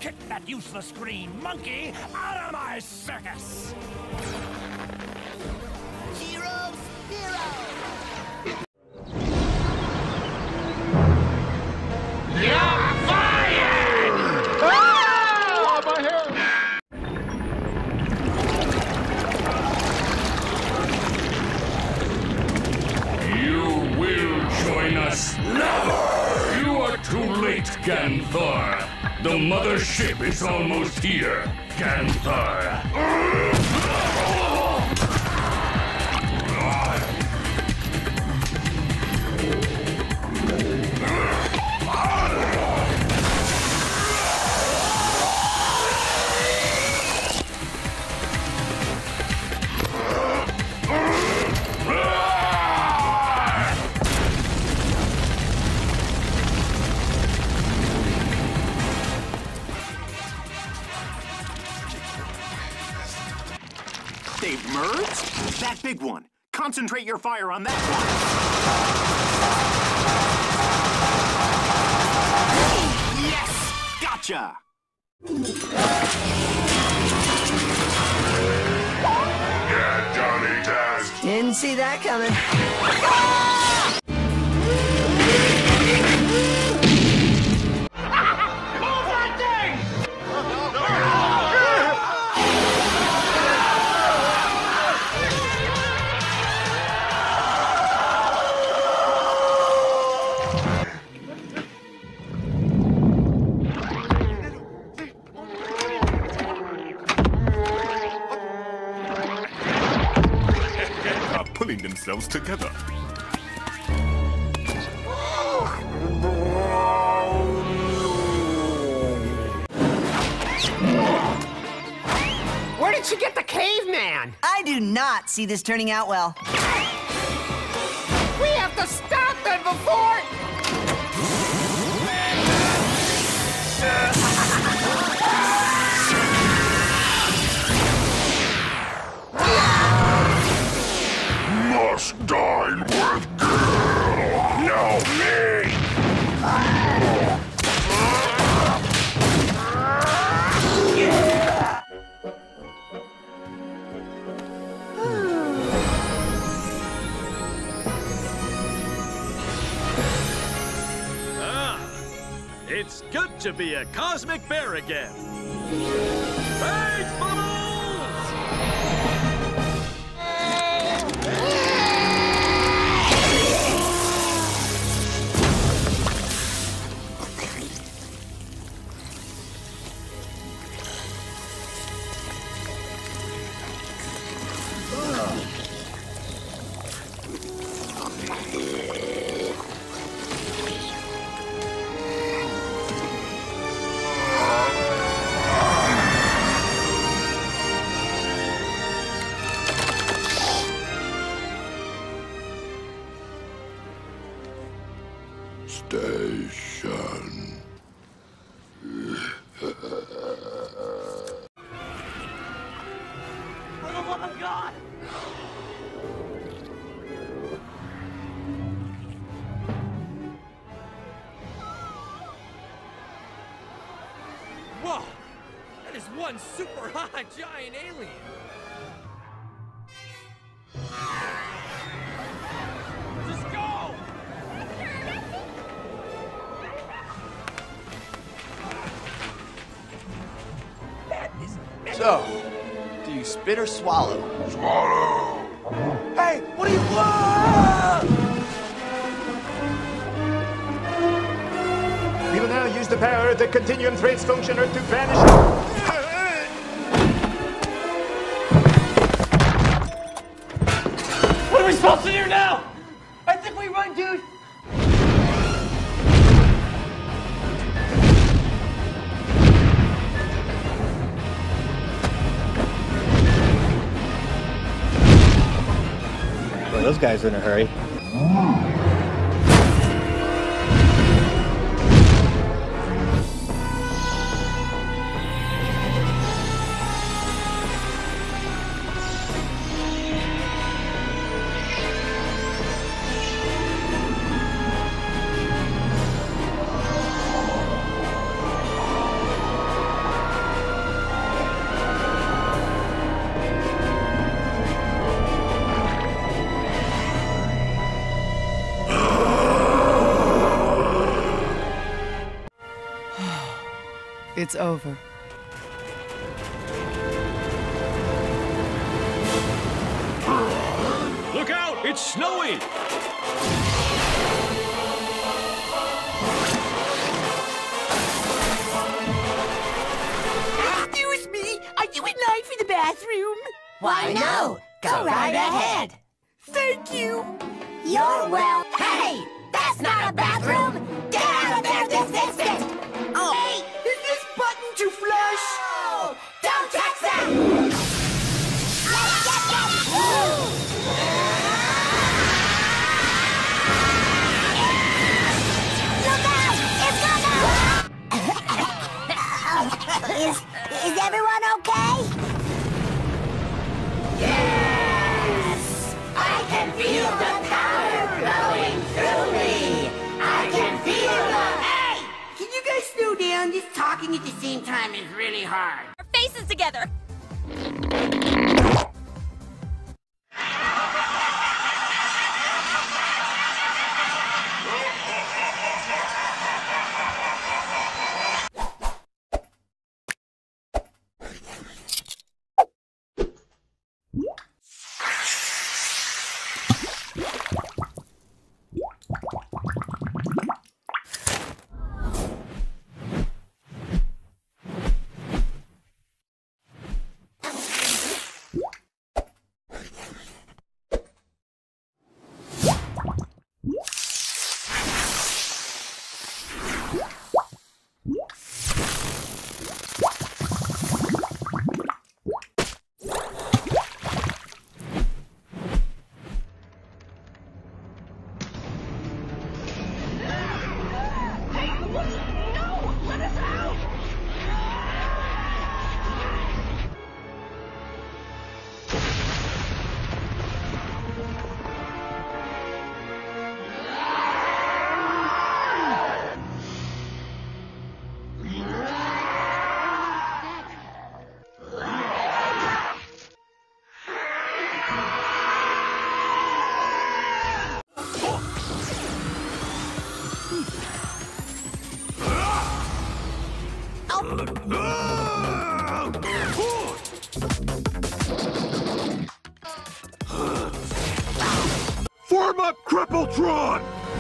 Kick that useless green monkey out of my circus! Heroes, heroes! You're fired! Ah! My hair! You will join us. Never! You are too late, Ganthor. The mothership is almost here, Ganthor. They've merged? That big one. Concentrate your fire on that one. Yes! Gotcha! Yeah, Johnny Test. Didn't see that coming. Pulling themselves together. Where did she get the caveman? I do not see this turning out well. We have to stop them before... Must dine with Gil. Now me. It's good to be a cosmic bear again. Big bubbles! Station. For the love of God! Whoa! That is one super hot giant alien! Just go! So, do you spit or swallow? Swallow. Hey, what are you... Ah! We will now use the power of the Continuum Threads Functioner to vanish... What are we supposed to do now? I think we run, dude. Well, those guys are in a hurry. It's over. Look out! It's snowy! Excuse me, are you in line for the bathroom? Why, no. Go right ahead. Thank you. You're well. Hey, that's not a bathroom. Get out of there this instant. Oh, Hey, is this button to flush? oh, don't touch that. Let's get them. Look out! It's coming. Is everyone okay? Yes! I can feel the power flowing through me! I can feel the... Hey! Can you guys slow down? Just talking at the same time is really hard. Our faces together. Form up, Crippletron!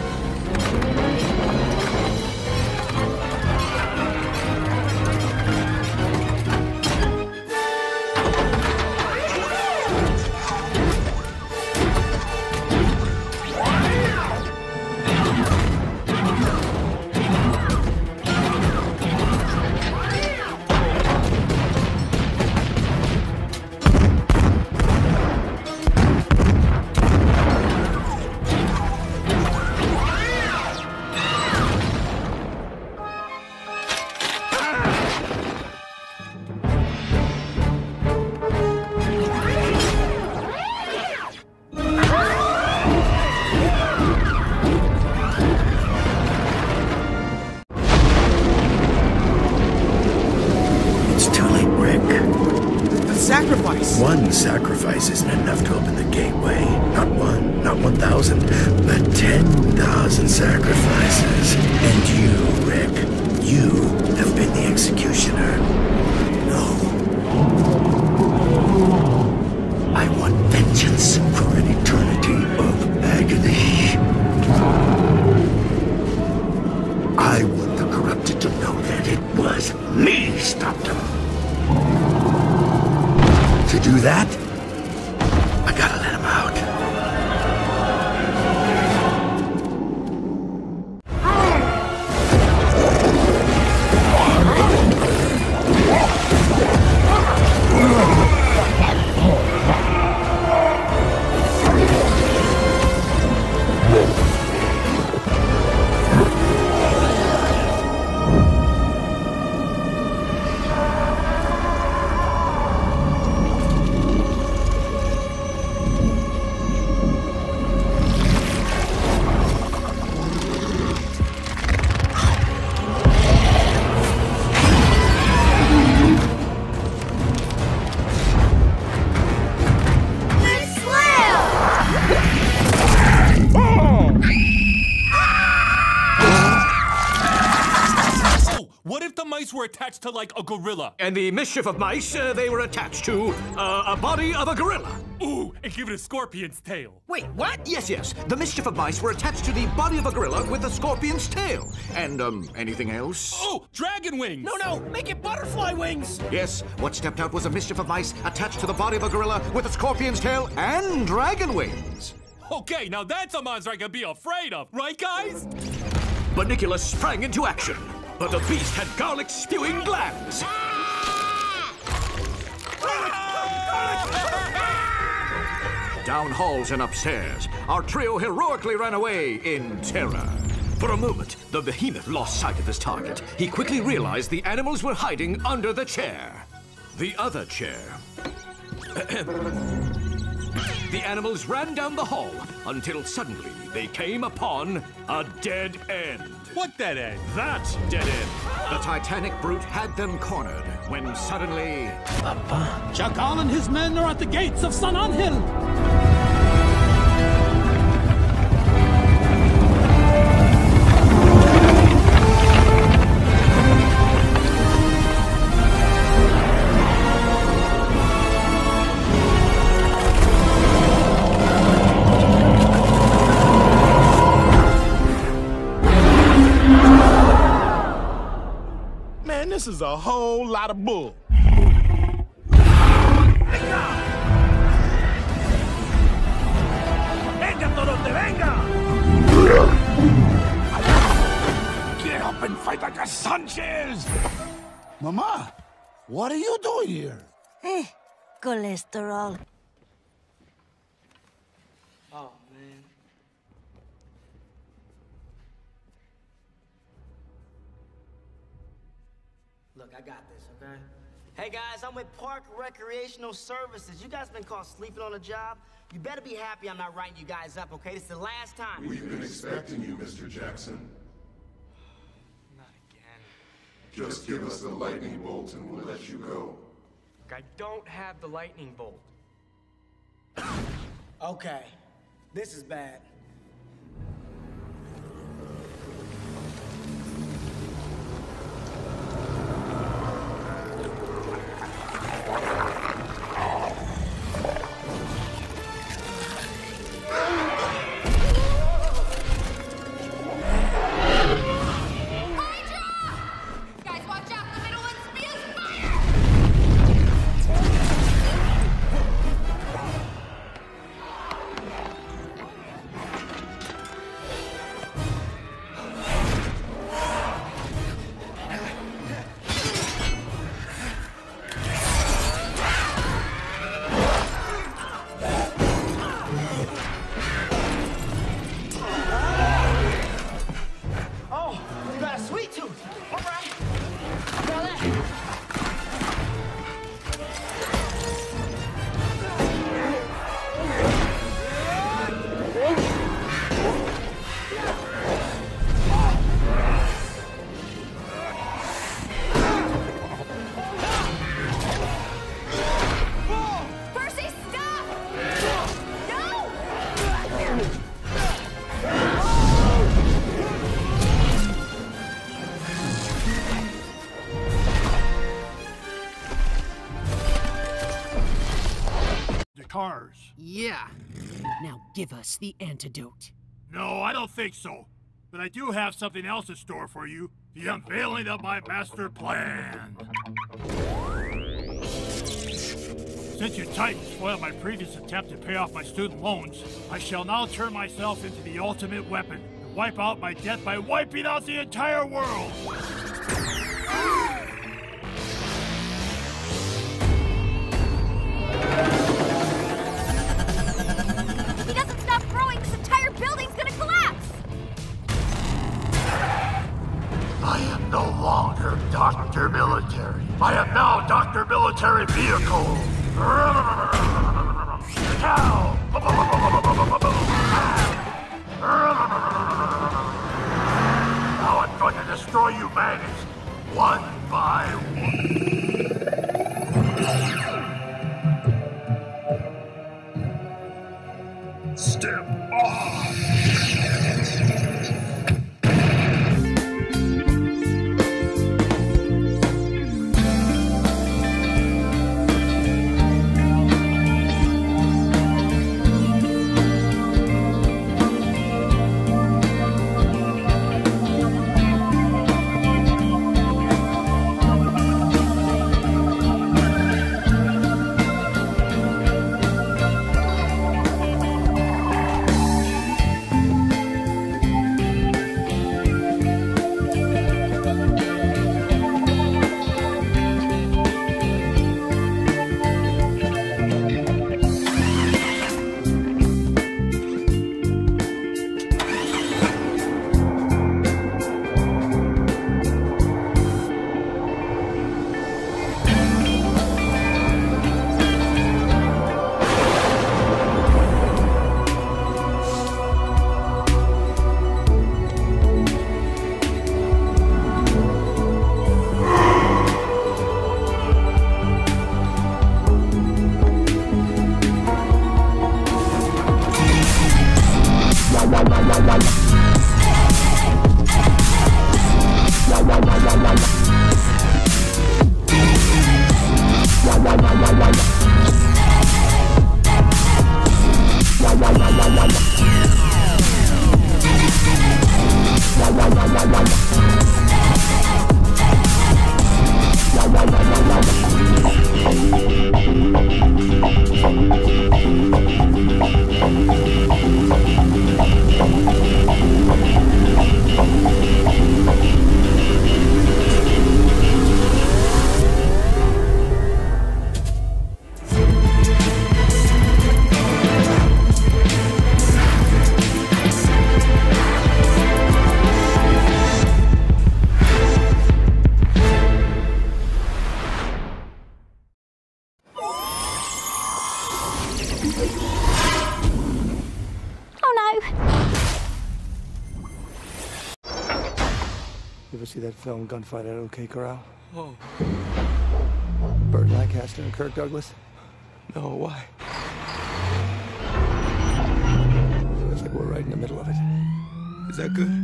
Sacrifice. One sacrifice isn't enough to open the gateway. Not one, not 1,000, but 10,000 sacrifices. And you, Rick, you have been the executioner. No. I want vengeance for an eternity of agony. I want the corrupted to know that it was me stopped him. To do that, I gotta let him out. attached to, like, a gorilla. And the mischief of mice, they were attached to a body of a gorilla. Ooh, and give it a scorpion's tail. Wait, what? Yes. The mischief of mice were attached to the body of a gorilla with a scorpion's tail. And, anything else? Oh, dragon wings! No, make it butterfly wings! Yes, what stepped out was a mischief of mice attached to the body of a gorilla with a scorpion's tail and dragon wings. Okay, now that's a monster I can be afraid of, right, guys? Bunnicula sprang into action, but the beast had garlic-spewing glands. Down halls and upstairs, our trio heroically ran away in terror. For a moment, the behemoth lost sight of his target. He quickly realized the animals were hiding under the chair. The other chair. The animals ran down the hall until suddenly they came upon a dead end. What dead end? That dead end. The Titanic brute had them cornered when suddenly... Papa. Chacal and his men are at the gates of San Angel. Man, this is a whole lot of bull. ¡Venga, Torote, venga! Get up and fight like a Sanchez! Mama, what are you doing here? Cholesterol. Oh, man. Look, I got this, okay? Hey, guys, I'm with Park Recreational Services. You guys been caught sleeping on the job? You better be happy I'm not writing you guys up, okay? This is the last time. We've been expecting you, Mr. Jackson. Not again. Just give us the lightning bolt and we'll let you go. I don't have the lightning bolt. Okay. This is bad. Cars. Yeah. Now give us the antidote. No, I don't think so. But I do have something else in store for you. The unveiling of my master plan. Since you Titans spoiled my previous attempt to pay off my student loans, I shall now turn myself into the ultimate weapon and wipe out my debt by wiping out the entire world. If he doesn't stop growing, this entire building's gonna collapse! I am no longer Dr. Military. I am now Dr. Military Vehicle. Now! Now I'm going to destroy you, Maddest, one by one. Step off! ever see that film Gunfight at OK Corral? Oh. Burt Lancaster and Kirk Douglas? No, why? Feels like we're right in the middle of it. Is that good?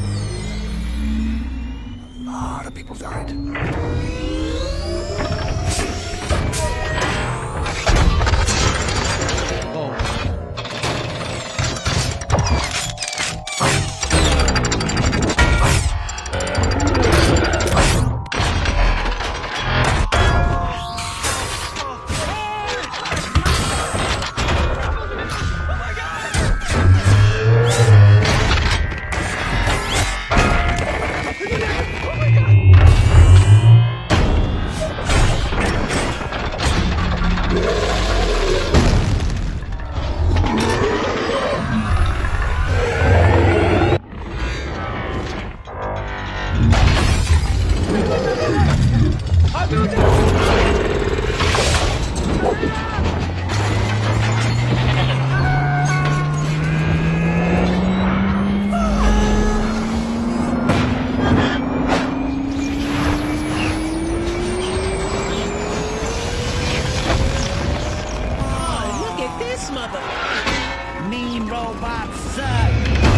A lot of people died. Mean robots suck.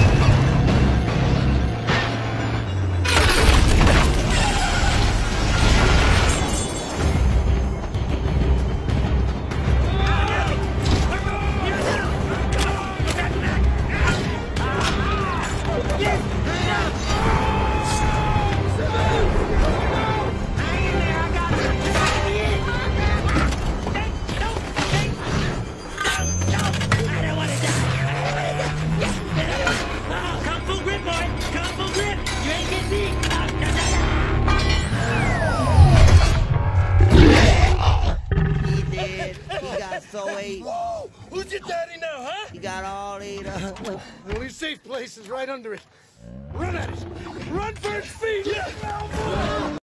Whoa! Who's your daddy now, huh? You got all 8 The only safe place is right under it. Run at it! Run for its feet! Yeah.